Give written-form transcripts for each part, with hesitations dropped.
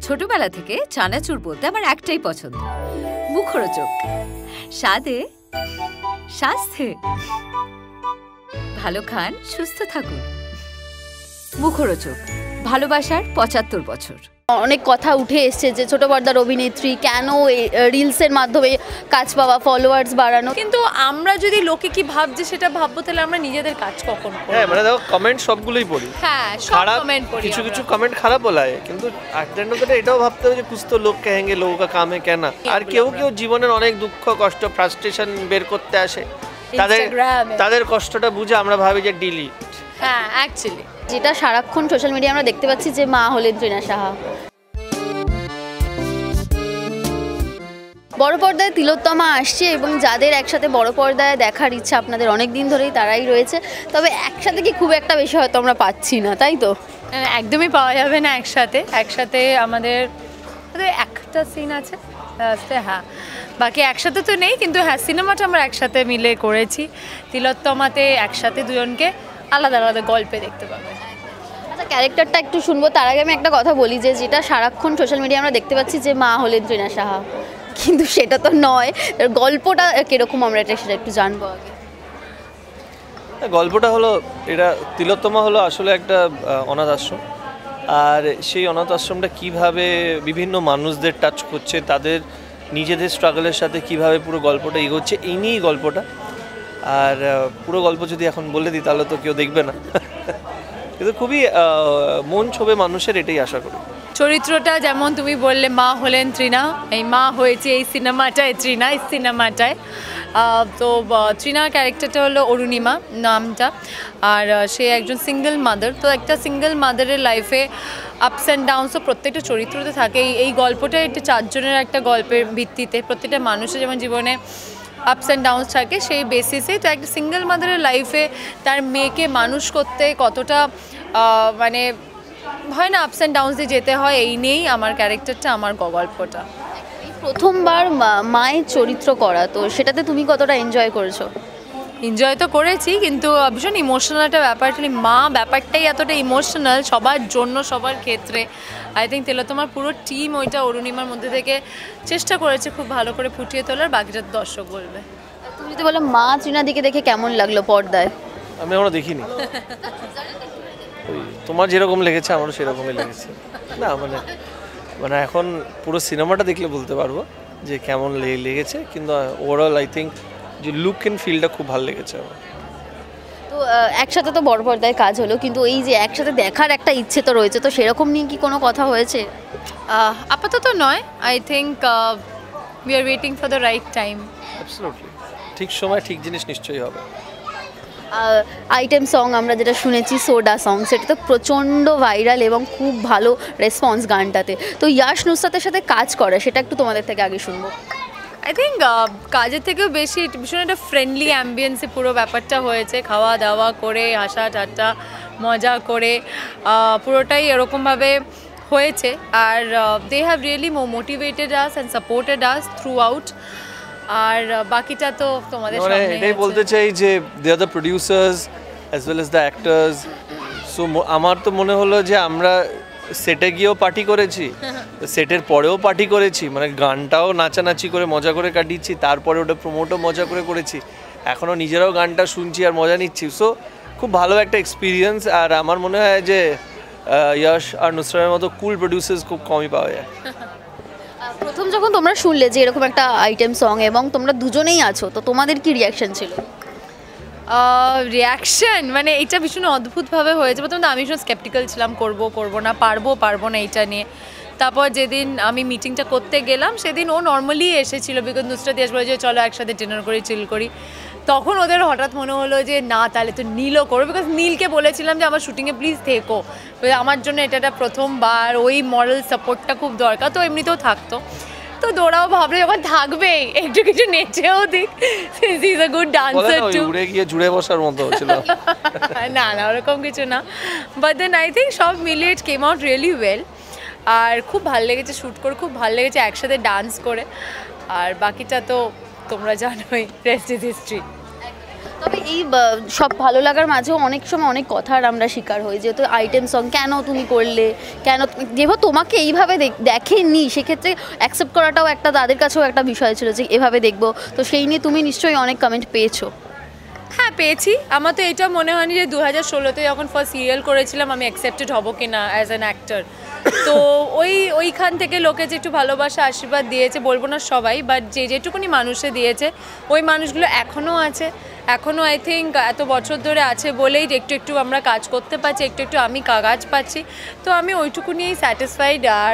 ছোটবেলা থেকে চানাচুর বলতে আমার একটাই পছন্দ, মুখরোচক, স্বাদে স্বাস্থ্যে। ভালো খান, সুস্থ থাকুন। মুখরোচক, ভালোবাসার ৭৫ বছর। অনেক কথা উঠে এসছে যে ছোট পর্দার অভিনেত্রী কেন রিলসের মাধ্যমে কাজ পাওয়া, ফলোয়ার্স বাড়ানো, কিন্তু আমরা যদি লোকে কি ভাবছে সেটা ভাববো তাহলে আমরা নিজেদের কাজ কখন করব? হ্যাঁ, মানে দেখো কমেন্ট সবগুলোই পড়ি। হ্যাঁ, সব কমেন্ট পড়ি। কিছু কিছু কমেন্ট খারাপ বলা হয়, কিন্তু এটাও ভাবতে হবে যে কুছ তো লোক কহেঙ্গে, লোক কা কাম হ্যায় কেনা। আর কেউ জীবনের অনেক দুঃখ কষ্ট ফ্রাস্ট্রেশন বের করতে আসে, তাদের কষ্টটা বুঝে আমরা ভাবি যে ডিলিট। হ্যাঁ, অ্যাকচুয়ালি যেটা সারাক্ষণ সোশ্যাল মিডিয়া আমরা দেখতে পাচ্ছি যে মা হলেন তৃণা সাহা। বড় পর্দায় তিলোত্তমা আসছে এবং যাদের একসাথে বড় পর্দায় দেখার ইচ্ছা আপনাদের অনেক দিন ধরেই তারাই রয়েছে, তবে একসাথে কি খুব একটা বেশি হয়তো আমরা পাচ্ছি না, তাই তো? একদমই পাওয়া যাবে না একসাথে আমাদের একটা সিন আছে, হ্যাঁ, বাকি একসাথে তো নেই, কিন্তু হ্যাঁ সিনেমাটা আমরা একসাথে মিলে করেছি। তিলোত্তমাতে একসাথে দুজনকে আলাদা আলাদা গল্পে দেখতে পাবে। আচ্ছা, ক্যারেক্টারটা একটু শুনবো, তার আগে আমি একটা কথা বলি যে যেটা সারাক্ষণ সোশ্যাল মিডিয়া আমরা দেখতে পাচ্ছি যে মা হলেন তৃণা সাহা, কিন্তু সেটা তো নয়। গল্পটা কিরকম আমরা সেটা একটু জানবো আগে। গল্পটা হলো, এটা তিলোত্তমা হলো আসলে একটা অনাথ আশ্রম, আর সেই অনাথ আশ্রমটা কীভাবে বিভিন্ন মানুষদের টাচ করছে, তাদের নিজেদের স্ট্রাগলের সাথে কিভাবে পুরো গল্পটা এগোচ্ছে, এই নিয়েই গল্পটা। আর পুরো গল্প যদি এখন বলে দিই তাহলে তো কেউ দেখবে না, কিন্তু খুবই মন ছোবে মানুষের, এটাই আশা করি। চরিত্রটা যেমন তুমি বললে মা হলেন তৃণা, এই মা হয়েছে এই সিনেমাটায় তৃণা, এই সিনেমাটায়। তো তৃণার ক্যারেক্টারটা হলো অরুণিমা নামটা, আর সে একজন সিঙ্গেল মাদার। তো একটা সিঙ্গেল মাদারের লাইফে আপস অ্যান্ড ডাউনসও প্রত্যেকটা চরিত্রতে থাকে। এই গল্পটা একটা 4 জনের একটা গল্পের ভিত্তিতে, প্রত্যেকটা মানুষের যেমন জীবনে আপস অ্যান্ড ডাউনস থাকে সেই বেসিসে। তো একটা সিঙ্গেল মাদারের লাইফে তার মেয়েকে মানুষ করতে কতটা মানে হয় না, আপস অ্যান্ড ডাউনস দিয়ে যেতে হয়, এই নিয়েই আমার ক্যারেক্টারটা, আমার গল্পটা। প্রথমবার মায়ের চরিত্র করা, তো সেটাতে তুমি কতটা এনজয় করেছো? এনজয় তো করেছি, কিন্তু ভীষণ ইমোশনাল একটা ব্যাপার। মা ব্যাপারটাই এতটা ইমোশনাল সবার জন্য, সবার ক্ষেত্রে। আই থিঙ্ক তিলোত্তমার পুরো টিম ওইটা অরুণিমার মধ্যে থেকে চেষ্টা করেছে খুব ভালো করে ফুটিয়ে তোলার, বাকিটা দর্শক বলবে। তুমি যদি বলো মা তৃণা দিকে দেখে কেমন লাগলো পর্দায়? আমি এখনো দেখিনি, তোমার যেরকম লেগেছে আমারও সেরকমই লেগেছে। না মানে এখন পুরো সিনেমাটা দেখলে বলতে পারবো যে কেমন লেগেছে, কিন্তু ওভারঅল আই থিঙ্ক যে লুক এন্ড ফিলটা খুব ভালো লেগেছে আমার। তো একসাথে তো বড় পর্দায় কাজ হলো, কিন্তু এই যে একসাথে দেখার একটা ইচ্ছে তো রয়েছে, তো সেরকম নিয়ে কি কোনো কথা হয়েছে? আপাতত নয়, I think we are waiting for the right time. Absolutely, ঠিক সময় ঠিক জিনিস নিশ্চয়ই হবে। আইটেম সং আমরা যেটা শুনেছি সোডা সং, সেটা তো প্রচণ্ড ভাইরাল এবং খুব ভালো রেসপন্স গানটাতে। তো ইয়াশ নুসরাতের সাথে কাজ করে, সেটা একটু তোমাদের থেকে আগে শুনবো। আই থিঙ্ক কাজের থেকেও বেশি ভীষণ একটা ফ্রেন্ডলি অ্যাম্বিয়েন্সে পুরো ব্যাপারটা হয়েছে, খাওয়া দাওয়া করে হাসা ঠাট্টা মজা করে পুরোটাই এরকমভাবে হয়েছে। আর they have really motivated us and supported us throughout. আর বাকিটা তো তোমাদের সামনে। এটাই বলতে চাই যে they are the producers as well as the actors. So আমার তো মনে হলো যে আমরা সেটে গিয়েও পার্টি করেছি, সেটের পরেও পার্টি করেছি, মানে গানটাও নাচানাচি করে মজা করে কাটিয়েছি, তারপরে ওটা প্রমোটও মজা করে করেছি, এখনও নিজেরাও গানটা শুনছি আর মজা নিচ্ছি। সো খুব ভালো একটা এক্সপিরিয়েন্স। আর আমার মনে হয় যে ইয়াশ আর নুসরাতের মতো কুল প্রডিউসার্স খুব কমই পাওয়া যায়। প্রথম যখন তোমরা শুনলে যে এরকম একটা আইটেম সং এবং তোমরা দুজনেই আছো, তো তোমাদের কি রিয়াকশন ছিল? রিয়াকশন মানে এটা ভীষণ অদ্ভুতভাবে হয়েছে। প্রথমত আমি ভীষণ স্কেপটিক্যাল ছিলাম, করবো না পারবো না এইটা নিয়ে। তারপর যেদিন আমি মিটিংটা করতে গেলাম সেদিন ও নর্মালি এসেছিলো, বিকজ নুসরাত ইয়াশ বলে যে চলো একসাথে ডিনার করি, চিল করি। তখন ওদের হঠাৎ মনে হলো যে না তাহলে তো নীলও করো, বিকজ নীলকে বলেছিলাম যে আমার শুটিংয়ে প্লিজ থেকো, আমার জন্য এটা প্রথমবার, ওই মরাল সাপোর্টটা খুব দরকার, তো এমনিতেও থাকতো। তো ওরাও ভাবলে যখন থাকবে একটু কিছু নেচেও দিক, since he is a good dancer too. উড়ে গিয়ে জুড়ে বসার মতো ছিল। না ওরকম কিছু না, বাট দেন আই থিঙ্ক সব মিলিয়ে it came out really well. আর খুব ভালো লেগেছে শ্যুট করে, খুব ভালো লেগেছে একসাথে ডান্স করে। আর বাকিটা তো তোমরা জানোই, রেস্ট ইজ হিস্ট্রি। তবে এই সব ভালো লাগার মাঝেও অনেক সময় অনেক কথার আমরা শিকার হই, যেহেতু আইটেম সং কেন তুমি করলে, কেন যেহেতু তোমাকে এইভাবে দেখেনি, সেক্ষেত্রে অ্যাকসেপ্ট করাটাও একটা তাদের কাছেও একটা বিষয় ছিল যে এভাবে দেখবো, তো সেই নিয়ে তুমি নিশ্চয়ই অনেক কমেন্ট পেয়েছো। হ্যাঁ পেয়েছি। আমার তো এটা মনে হয়নি যে 2016-তে যখন ফার্স্ট সিরিয়াল করেছিলাম আমি অ্যাকসেপ্টেড হব কি না অ্যাজ অ্যান অ্যাক্টর। তো ওইখান থেকে লোকে যে একটু ভালোবাসা আশীর্বাদ দিয়েছে, বলবো না সবাই, বাট যেটুকুনি মানুষে দিয়েছে ওই মানুষগুলো এখনও আছে, এখনও আই থিঙ্ক এত বছর ধরে আছে বলেই একটু আমরা কাজ করতে পারছি, একটু আমি কাজ পাচ্ছি। তো আমি ওইটুকু নিয়েই স্যাটিসফাইড। আর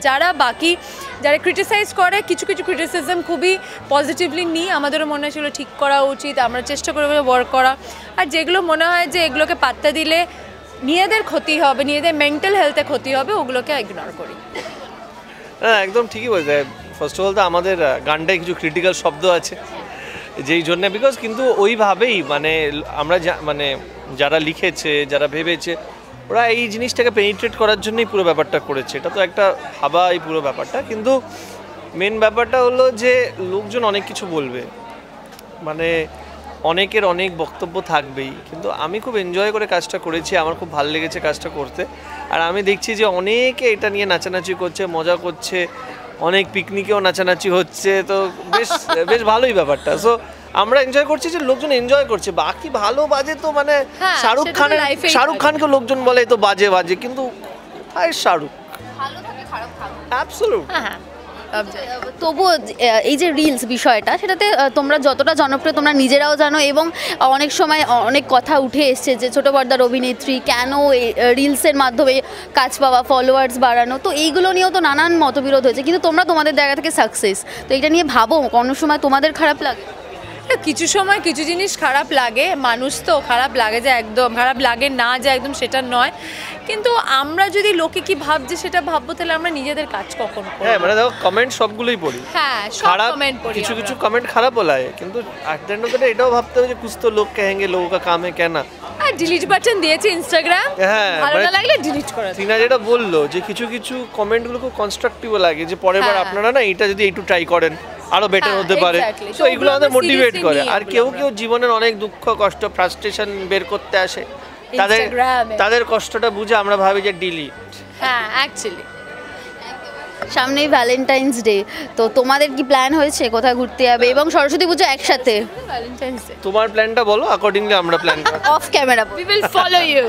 যারা ক্রিটিসাইজ করে, কিছু ক্রিটিসিজম খুবই পজিটিভলি নিই, আমাদেরও মনে হয়েছিল ঠিক করা উচিত, আমরা চেষ্টা করবো ওয়ার্ক করা। আর যেগুলো মনে হয় যে এগুলোকে পাত্তা দিলে নিজেদের ক্ষতি হবে, নিজেদের মেন্টাল হেলথে ক্ষতি হবে, ওগুলোকে ইগনোর করি। হ্যাঁ একদম ঠিকই বলছে। ফার্স্ট অফ অল তো আমাদের গানটায় কিছু ক্রিটিক্যাল শব্দ আছে, যেই জন্যে বিকজ কিন্তু ওইভাবেই মানে আমরা মানে যারা লিখেছে, যারা ভেবেছে, ওরা এই জিনিসটাকে পেনিট্রেট করার জন্যই পুরো ব্যাপারটা করেছে। এটা তো একটা ভাবা এই পুরো ব্যাপারটা, কিন্তু মেন ব্যাপারটা হলো যে লোকজন অনেক কিছু বলবে, মানে অনেকের অনেক বক্তব্য থাকবেই, কিন্তু আমি খুব এনজয় করে কাজটা করেছি, আমার খুব ভালো লেগেছে কাজটা করতে। আর আমি দেখছি যে অনেকে এটা নিয়ে নাচানাচি করছে, মজা করছে, অনেক পিকনিকেও নাচানাচি হচ্ছে, তো বেশ ভালোই ব্যাপারটা। সো আমরা এনজয় করছি যে লোকজন এনজয় করছে, বাকি ভালো বাজে তো মানে শাহরুখ খানকে লোকজন বলে তো বাজে, কিন্তু শাহরুখ অ্যাবসলিউট। তবুও এই যে রিলস বিষয়টা, সেটাতে তোমরা যতটা জনপ্রিয় তোমরা নিজেরাও জানো, এবং অনেক সময় অনেক কথা উঠে এসছে যে ছোটো পর্দার অভিনেত্রী কেন এই রিলসের মাধ্যমে কাজ পাওয়া, ফলোয়ার্স বাড়ানো, তো এইগুলো নিয়েও তো নানান মতবিরোধ হয়েছে, কিন্তু তোমরা তোমাদের জায়গা থেকে সাকসেস, তো এটা নিয়ে ভাবো কোনো সময় তোমাদের খারাপ লাগে? কিছু সময় কিছু জিনিস খারাপ লাগে, মানুষ তো খারাপ লাগে, যে একদম খারাপ লাগে না যে একদম সেটা নয়, কিন্তু আমরা যদি লোকে কি ভাবছে সেটা ভাববো, তাহলে আমরা নিজেদের কাজ কখন করব? হ্যাঁ মানে দেখো কমেন্ট সবগুলোই পড়ি, হ্যাঁ সব কমেন্ট পড়ি, কিছু কমেন্ট খারাপও লাগে, কিন্তু at the end of the day এটাও ভাবতে হবে যে कुछ तो लोग कहेंगे, लोगों का काम है कहना। আর ডিলিট বাটন দিয়েছে ইনস্টাগ্রাম, হ্যাঁ ভালো না লাগলে ডিলিট করে দাও। সিনা যেটা বললো যে কিছু কমেন্টগুলো খুব কনস্ট্রাকটিভ লাগে, যে পরের বার আপনারা না এটা যদি একটু ট্রাই করেন আরো বেটার হতে পারে, তো এগুলো আমাদের মোটিভেট করে। আর কেউ জীবনের অনেক দুঃখ কষ্ট ফ্রাস্ট্রেশন বের করতে আসে, তাদের কষ্টটা বুঝে আমরা ভাবি যে ডিলিট। হ্যাঁ অ্যাকচুয়ালি সামনেই ভ্যালেন্টাইন্স ডে, তো তোমাদের কি প্ল্যান হয়েছে কোথায় ঘুরতে যাবে, এবং সরস্বতী পুজো একসাথে? ভ্যালেন্টাইন্স ডে তোমার প্ল্যানটা বলো, অ্যাকর্ডিংলি আমরা প্ল্যান করব। Off camera we will follow you.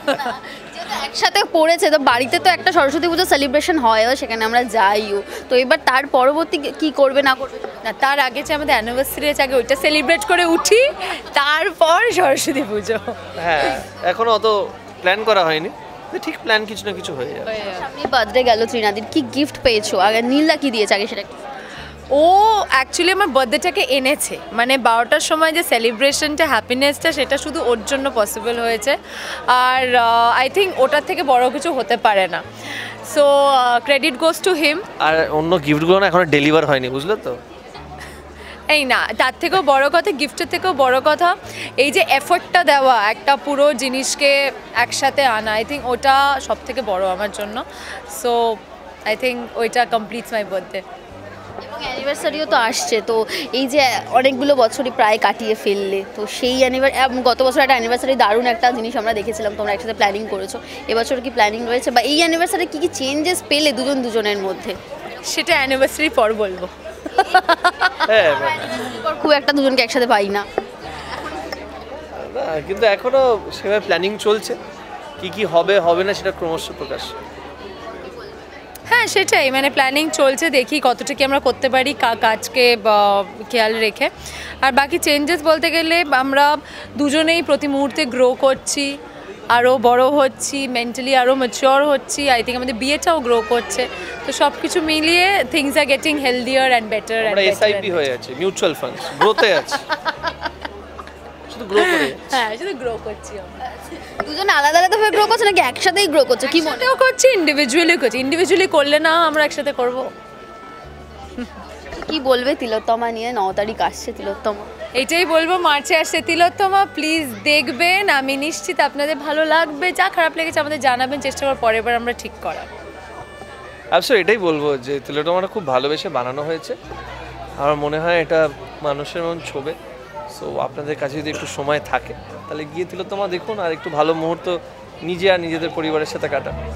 একসাথে পড়েছে তো, বাড়িতে তো একটা সরস্বতী পুজো সেলিব্রেশন হয়, সেখানে আমরা যাইও, তো এবার তার পরবর্তী কি করবে না করবে? না, তার আগে যে আমাদের অ্যানিভার্সারি আছে, আগে ওইটা সেলিব্রেট করে উঠি, তারপর সরস্বতী পুজো। হ্যাঁ এখনো অত প্ল্যান করা হয়নি, ঠিক প্ল্যান কিছু না কিছু হয়ে যাবে। সামনে বার্থডে গেল ত্রিনাদির, কি গিফট পেয়েছো? আগে নীলদা কি দিয়েছে আগে সেটা? ও অ্যাকচুয়ালি আমার বার্থডেটাকে এনেছে, মানে 12টার সময় যে সেলিব্রেশনটা, হ্যাপিনেসটা, সেটা শুধু ওর জন্য পসিবল হয়েছে। আর আই থিঙ্ক ওটার থেকে বড় কিছু হতে পারে না, so credit goes to him. আর অন্য গিফটগুলো না এখনো ডেলিভার হয়নি, বুঝলে তো? এই না, তার থেকেও বড় কথা, গিফটের থেকেও বড় কথা এই যে এফোর্টটা দেওয়া, একটা পুরো জিনিসকে একসাথে আনা, আই থিঙ্ক ওটা সব থেকে বড় আমার জন্য। সো আই থিঙ্ক ওইটা কমপ্লিটস মাই বার্থডে। এবং অ্যানিভার্সারিও তো আসছে, তো এই যে অনেকগুলো বছরই প্রায় কাটিয়ে ফেললে, তো সেই গত বছর একটা অ্যানিভার্সারি দারুণ একটা জিনিস আমরা দেখেছিলাম, তোমরা একসাথে প্ল্যানিং করেছো, এবছর কি প্ল্যানিং রয়েছে, বা এই অ্যানিভার্সারি কি চেঞ্জেস পেলে দুজনের মধ্যে? সেটা অ্যানিভার্সারি পর বলবো। খুব একটা দুজনকে একসাথে পাই না, কিন্তু এখনো সেভাবে প্ল্যানিং চলছে, কি হবে না সেটা ক্রমশ প্রকাশ। হ্যাঁ সেটাই, মানে প্ল্যানিং চলছে, দেখি কতটা কি আমরা করতে পারি কাজকে খেয়াল রেখে। আর বাকি চেঞ্জেস বলতে গেলে আমরা দুজনেই প্রতি মুহূর্তে গ্রো করছি, আরও বড় হচ্ছি, মেন্টালি আরও ম্যাচিওর হচ্ছি, আই থিঙ্ক আমাদের বিয়েটাও গ্রো করছে, তো সব কিছু মিলিয়ে things are getting healthier and better. আমরা এসআইপি হয়ে আছে, মিউচুয়াল ফান্ডস গ্রোতে আছে, শুধু গ্রো করে। হ্যাঁ শুধু গ্রো করছি আমরা। দুজন আলাদা ভাবে গ্রো করছে নাকি একসাথেই গ্রো করছে? কি মনেও করছি ইন্ডিভিজুয়ালি করছি, ইন্ডিভিজুয়ালি করলে না আমরা একসাথে করব। কি বলবে তিলোত্তমা নিয়ে? 9 তারিখ আসছে তিলোত্তমা, এইটাই বলবো, মার্চে আসছে তিলোত্তমা, প্লিজ দেখবেন, আমি নিশ্চিত আপনাদের ভালো লাগবে, যা খারাপ লেগেছে আমাদের জানাবেন, চেষ্টা করব পরের বার আমরা ঠিক করার। অবশ্যই এটাই বলবো যে তিলোত্তমাটা খুব ভালোবেসে বানানো হয়েছে, আমার মনে হয় এটা মানুষের মন ছোবে, সো আপনাদের কাছে যদি একটু সময় থাকে তাহলে গিয়ে তিলোত্তমা দেখুন আর একটু ভালো মুহূর্ত নিজে আর নিজেদের পরিবারের সাথে কাটান।